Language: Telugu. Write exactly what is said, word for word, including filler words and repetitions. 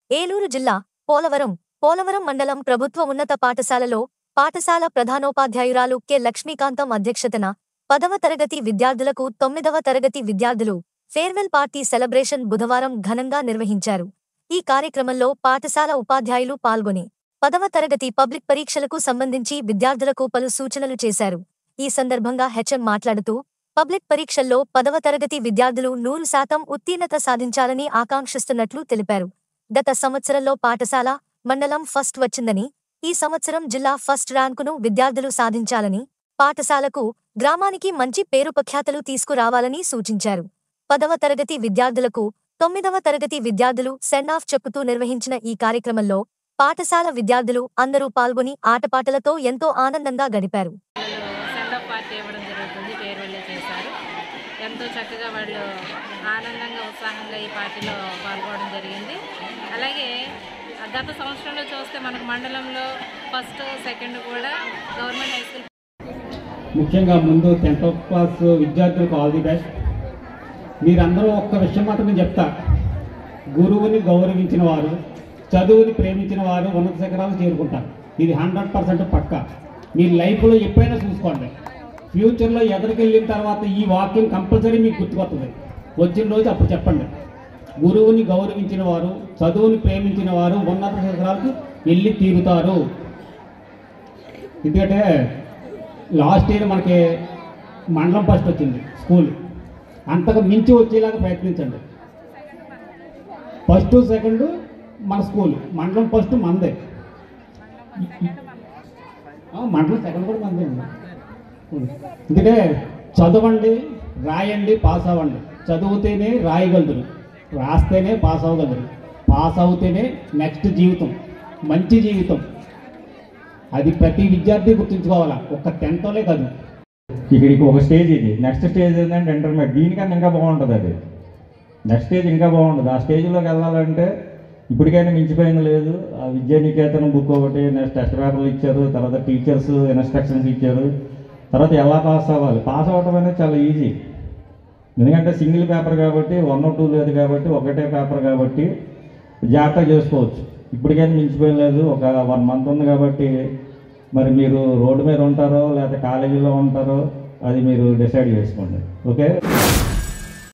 ఏలూరు జిల్లా పోలవరం పోలవరం మండలం ప్రభుత్వ ఉన్నత పాఠశాలలో పాఠశాల ప్రధానోపాధ్యాయురాలు కె లక్ష్మీకాంతం అధ్యక్షతన పదవ తరగతి విద్యార్థులకు తొమ్మిదవ తరగతి విద్యార్థులు ఫేర్వెల్ పార్టీ సెలబ్రేషన్ బుధవారం ఘనంగా నిర్వహించారు. ఈ కార్యక్రమంలో పాఠశాల ఉపాధ్యాయులు పాల్గొని పదవ తరగతి పబ్లిక్ పరీక్షలకు సంబంధించి విద్యార్థులకు పలు సూచనలు చేశారు. ఈ సందర్భంగా హెచ్ఎం మాట్లాడుతూ పబ్లిక్ పరీక్షల్లో పదవ తరగతి విద్యార్థులు నూరు శాతం ఉత్తీర్ణత సాధించాలని ఆకాంక్షిస్తున్నట్లు తెలిపారు. గత సంవత్సరంలో పాఠశాల, మండలం ఫస్ట్ వచ్చిందని, ఈ సంవత్సరం జిల్లా ఫస్ట్ ర్యాంకును విద్యార్థులు సాధించాలని, పాఠశాలకు, గ్రామానికి మంచి పేరు ప్రఖ్యాతలు తీసుకురావాలని సూచించారు. పదవ తరగతి విద్యార్థులకు, తొమ్మిదవ తరగతి విద్యార్థులు సెండ్ ఆఫ్ చెప్పుతూ నిర్వహించిన ఈ కార్యక్రమంలో పాఠశాల విద్యార్థులు అందరూ పాల్గొని ఆటపాటలతో ఎంతో ఆనందంగా గడిపారు. ఎంతో చక్కగా వాళ్ళు ఆనందంగా ఉత్సాహంగా ఈ పార్టీలో పాల్గొనడం జరిగింది. అలాగే గత సంవత్సరంలో చూస్తే మనకు మండలంలో ఫస్ట్ సెకండ్ కూడా గవర్నమెంట్ హై స్కూల్. ముఖ్యంగా ముందు టెన్త్ క్లాస్ విద్యార్థులకు ఆల్ ది బెస్ట్. మీరందరూ ఒక్క విషయం మాత్రమే చెప్తా, గురువుని గౌరవించిన వారు, చదువుని ప్రేమించిన వారు ఉన్నత శిఖరాలు చేరుకుంటారు. ఇది హండ్రెడ్ పర్సెంట్ పక్కా. మీ లైఫ్లో ఎప్పుడైనా చూసుకోండి. ఫ్యూచర్లో ఎదురుకు వెళ్ళిన తర్వాత ఈ వాక్యం కంపల్సరీ మీకు గుర్తుకొస్తుంది. వచ్చిన రోజు అప్పుడు చెప్పండి. గురువుని గౌరవించిన వారు, చదువుని ప్రేమించిన వారు ఉన్నత శిఖరాలకు వెళ్ళి తీరుతారు. ఎందుకంటే లాస్ట్ ఇయర్ మనకి మండలం ఫస్ట్ వచ్చింది స్కూల్, అంతకు మించి వచ్చేలాగా ప్రయత్నించండి. ఫస్ట్ సెకండ్ మన స్కూల్, మండలం ఫస్ట్ మనదే, మండలం సెకండ్ కూడా మనదే. ఎందుకంటే చదవండి, రాయండి, పాస్ అవ్వండి. చదివితేనే రాయగలరు, రాస్తేనే పాస్ అవ్వగలరు, పాస్ అవుతేనే నెక్స్ట్ జీవితం మంచి జీవితం. అది ప్రతి విద్యార్థి గుర్తుంచుకోవాలా, ఒక్క టెన్త్లోనే కాదు. ఇక్కడికి ఒక స్టేజ్, ఇది నెక్స్ట్ స్టేజ్ ఏంటంటే ఇంటర్మీడియట్. దీనికన్నా ఇంకా బాగుంటుంది. అది నెక్స్ట్ స్టేజ్ ఇంకా బాగుంటుంది. ఆ స్టేజ్లోకి వెళ్ళాలంటే ఇప్పటికైనా మించిపోయింది లేదు. ఆ విద్యానికేతనం బుక్ ఒకటి, నెక్స్ట్ టెస్ట్ పేపర్లు ఇచ్చారు, తర్వాత టీచర్స్ ఇన్స్ట్రక్షన్స్ ఇచ్చారు, తర్వాత ఎలా పాస్ అవ్వాలి. పాస్ అవ్వడం అనేది చాలా ఈజీ. ఎందుకంటే సింగిల్ పేపర్ కాబట్టి, వన్ టూ లేదు కాబట్టి, ఒకటే పేపర్ కాబట్టి జాగ్రత్తగా చేసుకోవచ్చు. ఇప్పటికైనా మించిపోయిన లేదు. ఒక వన్ మంత్ ఉంది కాబట్టి మరి మీరు రోడ్డు మీద ఉంటారో లేకపోతే కాలేజీలో ఉంటారో అది మీరు డిసైడ్ చేసుకోండి. ఓకే.